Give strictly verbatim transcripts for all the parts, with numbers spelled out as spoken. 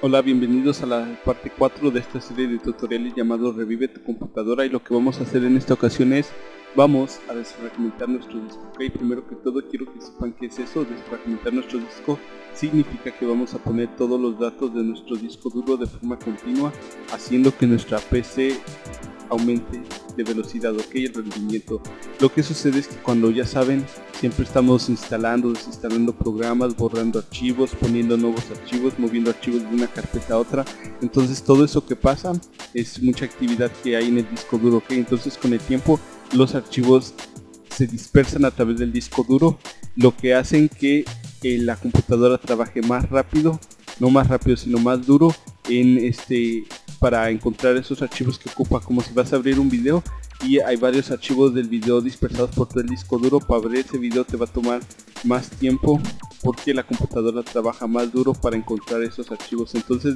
Hola, bienvenidos a la parte cuatro de esta serie de tutoriales llamado Revive tu computadora, y lo que vamos a hacer en esta ocasión es vamos a desfragmentar nuestro disco. Ok, primero que todo quiero que sepan qué es eso. Desfragmentar nuestro disco significa que vamos a poner todos los datos de nuestro disco duro de forma continua, haciendo que nuestra P C aumente de velocidad, ok, el rendimiento. Lo que sucede es que cuando, ya saben, siempre estamos instalando, desinstalando programas, borrando archivos, poniendo nuevos archivos, moviendo archivos de una carpeta a otra. Entonces todo eso que pasa es mucha actividad que hay en el disco duro, ok. Entonces con el tiempo los archivos se dispersan a través del disco duro, lo que hacen que eh, la computadora trabaje más rápido, no más rápido sino más duro en este para encontrar esos archivos que ocupa. Como si vas a abrir un video y hay varios archivos del video dispersados por todo el disco duro, para abrir ese video te va a tomar más tiempo porque la computadora trabaja más duro para encontrar esos archivos. Entonces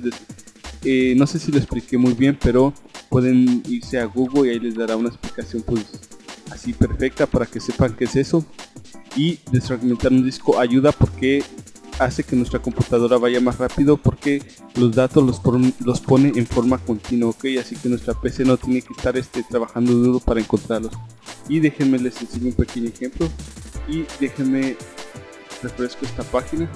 eh, no sé si lo expliqué muy bien, pero pueden irse a Google y ahí les dará una explicación pues así perfecta para que sepan qué es eso. Y desfragmentar un disco ayuda porque hace que nuestra computadora vaya más rápido, porque los datos los, pon, los pone en forma continua, ok, así que nuestra P C no tiene que estar este, trabajando duro para encontrarlos. Y déjenme les enseño un pequeño ejemplo y déjenme refresco esta página.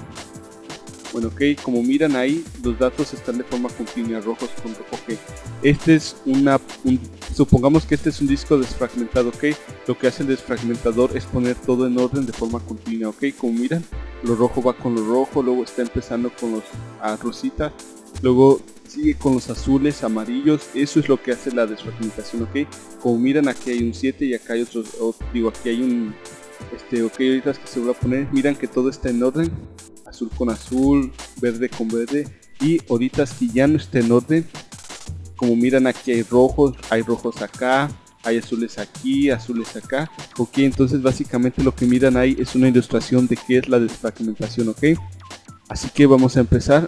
Bueno, ok, como miran ahí los datos están de forma continua, rojos con rojo. Ok, este es una un, supongamos que este es un disco desfragmentado, ok. Lo que hace el desfragmentador es poner todo en orden de forma continua, ok. Como miran, lo rojo va con lo rojo, luego está empezando con los ah, rositas, luego sigue con los azules, amarillos. Eso es lo que hace la desfragmentación, ok. Como miran, aquí hay un siete y acá hay otros, oh, digo aquí hay un este, ok, ahorita es que se va a poner, miran que todo está en orden, azul con azul, verde con verde, y ahorita es que ya no está en orden. Como miran, aquí hay rojos, hay rojos acá, hay azules aquí, azules acá, ok. Entonces básicamente lo que miran ahí es una ilustración de qué es la desfragmentación, ok. Así que vamos a empezar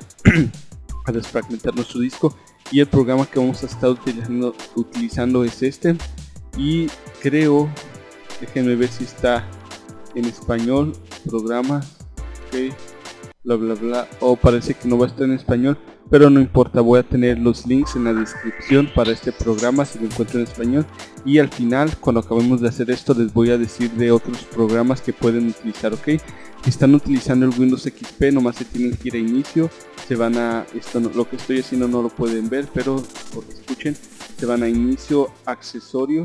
a desfragmentar nuestro disco, y el programa que vamos a estar utilizando, utilizando es este, y creo, déjenme ver si está en español, programa, ok, bla bla bla, o oh, parece que no va a estar en español, pero no importa, voy a tener los links en la descripción para este programa si lo encuentro en español, y al final cuando acabemos de hacer esto les voy a decir de otros programas que pueden utilizar, ok. Si están utilizando el Windows X P, nomás se tienen que ir a inicio, se van a, esto no, lo que estoy haciendo no lo pueden ver, pero escuchen, se van a inicio, accesorios,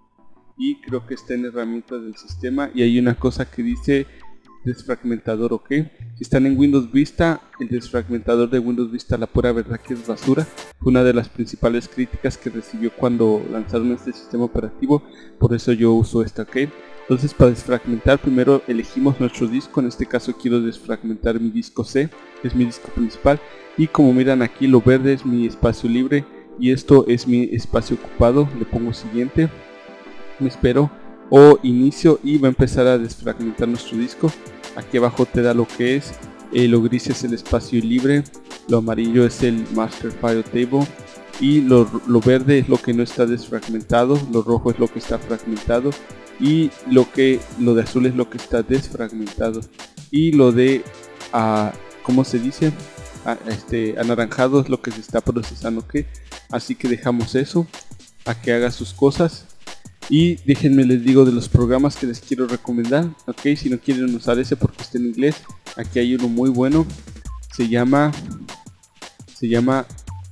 y creo que está en herramientas del sistema, y hay una cosa que dice desfragmentador, ok. Si están en Windows Vista, el desfragmentador de Windows Vista, la pura verdad que es basura, fue una de las principales críticas que recibió cuando lanzaron este sistema operativo, por eso yo uso esta, ok. Entonces, para desfragmentar primero elegimos nuestro disco, en este caso quiero desfragmentar mi disco C, que es mi disco principal, y como miran aquí lo verde es mi espacio libre y esto es mi espacio ocupado. Le pongo siguiente, me espero, o inicio, y va a empezar a desfragmentar nuestro disco. Aquí abajo te da lo que es, eh, lo gris es el espacio libre, lo amarillo es el master file table, y lo, lo verde es lo que no está desfragmentado, lo rojo es lo que está fragmentado, y lo que lo de azul es lo que está desfragmentado, y lo de uh, ¿cómo se dice? Uh, este anaranjado es lo que se está procesando, ok. Así que dejamos eso a que haga sus cosas. Y déjenme les digo de los programas que les quiero recomendar, ok. Si no quieren usar ese porque está en inglés, aquí hay uno muy bueno, se llama se llama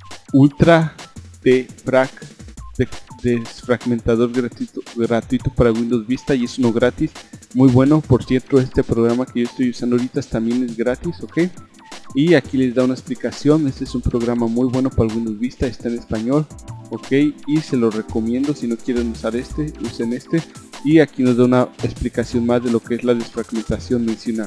Ultra Defrag, de, desfragmentador gratuito, gratuito para Windows Vista, y es uno gratis, muy bueno. Por cierto, este programa que yo estoy usando ahorita también es gratis, ok. Y aquí les da una explicación. Este es un programa muy bueno para Windows Vista, está en español, ok, y se lo recomiendo. Si no quieren usar este, usen este. Y aquí nos da una explicación más de lo que es la desfragmentación. Menciona: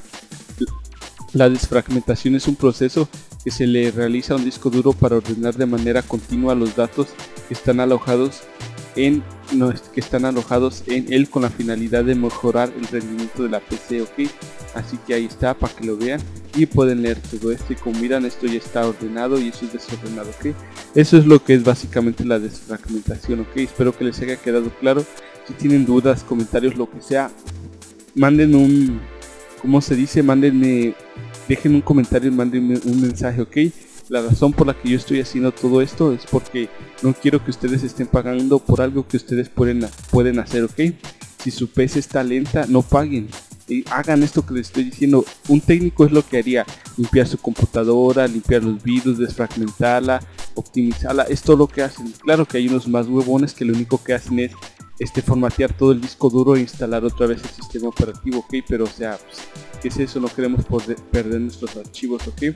la desfragmentación es un proceso que se le realiza a un disco duro para ordenar de manera continua los datos que están alojados en no, que están alojados en él con la finalidad de mejorar el rendimiento de la P C, ok. Así que ahí está para que lo vean y pueden leer todo esto, y como miran esto ya está ordenado y eso es desordenado, ok. Eso es lo que es básicamente la desfragmentación, ok. Espero que les haya quedado claro. Si tienen dudas, comentarios, lo que sea, manden un, ¿cómo se dice? Mándenme, dejen un comentario, mándenme un mensaje, ok. La razón por la que yo estoy haciendo todo esto es porque no quiero que ustedes estén pagando por algo que ustedes pueden, pueden hacer, ¿ok? Si su P C está lenta, no paguen. Y hagan esto que les estoy diciendo. Un técnico es lo que haría: limpiar su computadora, limpiar los virus, desfragmentarla, optimizarla. Es todo lo que hacen. Claro que hay unos más huevones que lo único que hacen es este, formatear todo el disco duro e instalar otra vez el sistema operativo, ok. Pero o sea, pues, ¿qué es eso? No queremos poder perder nuestros archivos, ok.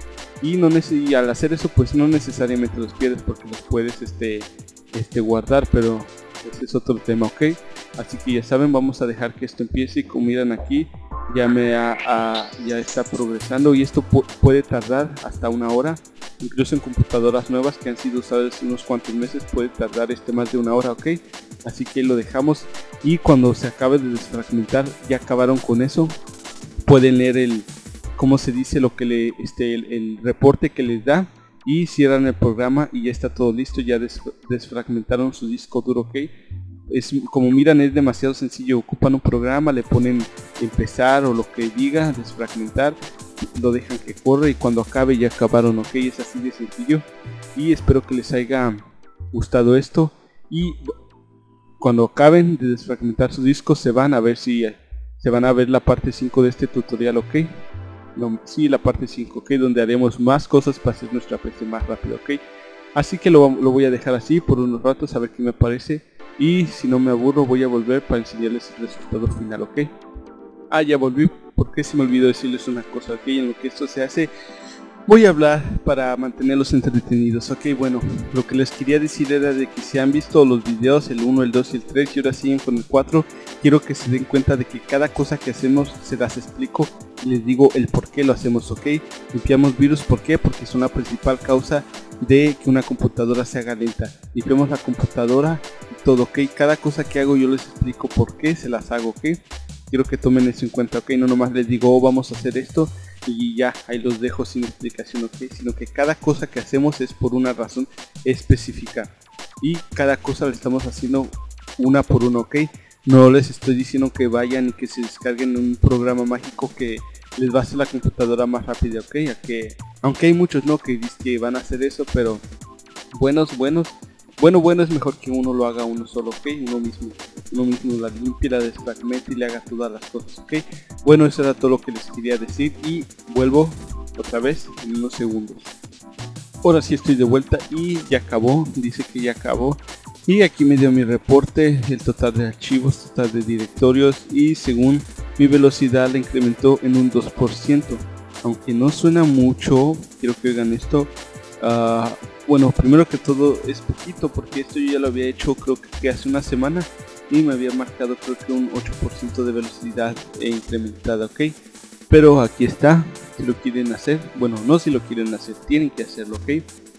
Y, no y al hacer eso, pues no necesariamente los pierdes, porque los puedes este, este, guardar, pero ese es otro tema, ok. Así que ya saben, vamos a dejar que esto empiece. Y como miran aquí, ya me ha, ha, ya está progresando, y esto pu puede tardar hasta una hora. Incluso en computadoras nuevas que han sido usadas unos cuantos meses puede tardar este más de una hora, ok. Así que lo dejamos, y cuando se acabe de desfragmentar, ya acabaron con eso. Pueden leer el, cómo se dice, lo que le, este, el, el reporte que les da, y cierran el programa y ya está todo listo. Ya des desfragmentaron su disco duro, ok. Es, como miran, es demasiado sencillo. Ocupan un programa, le ponen empezar o lo que diga, desfragmentar, lo dejan que corre, y cuando acabe ya acabaron, ok. Es así de sencillo, y espero que les haya gustado esto. Y cuando acaben de desfragmentar sus discos, se van a ver si se van a ver la parte cinco de este tutorial, ok. No, sí, la parte cinco, ok, donde haremos más cosas para hacer nuestra P C más rápido, ok. Así que lo, lo voy a dejar así por unos ratos a ver qué me parece, y si no me aburro voy a volver para enseñarles el resultado final, ok. Ah, ya volví, porque se me olvidó decirles una cosa, ok. En lo que esto se hace, voy a hablar para mantenerlos entretenidos, ok. Bueno, lo que les quería decir era de que si han visto los videos, el uno, el dos y el tres, y ahora siguen con el cuatro, quiero que se den cuenta de que cada cosa que hacemos se las explico y les digo el por qué lo hacemos, ok. Limpiamos virus, ¿por qué? Porque es una principal causa de que una computadora se haga lenta. Limpiamos la computadora y todo, ok. Cada cosa que hago yo les explico por qué se las hago, ok. Quiero que tomen eso en cuenta, ok. No nomás les digo, oh, vamos a hacer esto y ya, ahí los dejo sin explicación, ok. Sino que cada cosa que hacemos es por una razón específica, y cada cosa la estamos haciendo una por una, ok. No les estoy diciendo que vayan y que se descarguen un programa mágico que les va a hacer la computadora más rápida, ok. Ya que, aunque hay muchos no que dicen que van a hacer eso, pero buenos, buenos, bueno, bueno es mejor que uno lo haga uno solo, ok. Uno mismo, uno mismo la limpie, la desfragmente y le haga todas las cosas, ok. Bueno, eso era todo lo que les quería decir, y vuelvo otra vez en unos segundos. Ahora sí estoy de vuelta y ya acabó, dice que ya acabó. Y aquí me dio mi reporte, el total de archivos, total de directorios, y según mi velocidad la incrementó en un dos por ciento. Aunque no suena mucho, quiero que oigan esto. Uh, bueno, primero que todo es poquito, porque esto yo ya lo había hecho creo que hace una semana, y me había marcado creo que un ocho por ciento de velocidad e incrementada, ok. Pero aquí está, si lo quieren hacer, bueno, no si lo quieren hacer, tienen que hacerlo, ok.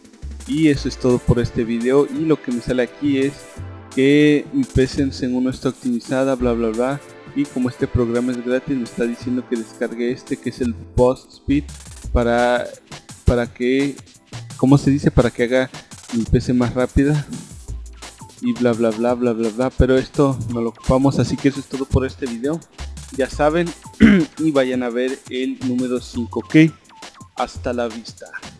Y eso es todo por este video, y lo que me sale aquí es que mi P C según no está optimizada, bla bla bla, y como este programa es gratis me está diciendo que descargue este que es el Boost Speed para, para que, ¿cómo se dice? Para que haga mi P C más rápida, y bla bla bla bla bla bla, pero esto no lo ocupamos, así que eso es todo por este video, ya saben. Y vayan a ver el número cinco, ok. Hasta la vista.